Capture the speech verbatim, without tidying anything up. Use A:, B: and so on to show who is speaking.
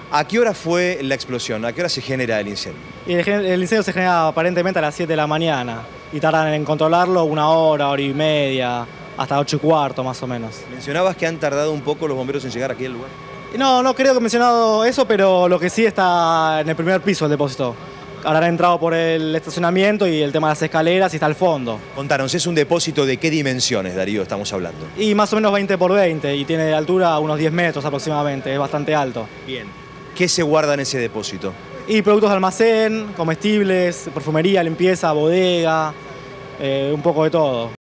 A: ¿A qué hora fue la explosión? ¿A qué hora se genera el incendio?
B: Y el, el incendio se genera aparentemente a las siete de la mañana y tardan en controlarlo una hora, hora y media, hasta ocho y cuarto más o menos.
A: Mencionabas que han tardado un poco los bomberos en llegar aquí al lugar.
B: No, no creo que he mencionado eso, pero lo que sí está en el primer piso del depósito. Habrán entrado por el estacionamiento y el tema de las escaleras y está al fondo.
A: Contanos, ¿es un depósito de qué dimensiones, Darío, estamos hablando?
B: Y más o menos veinte por veinte y tiene de altura unos diez metros aproximadamente, es bastante alto.
A: Bien. ¿Qué se guarda en ese depósito?
B: Y productos de almacén, comestibles, perfumería, limpieza, bodega, eh, un poco de todo.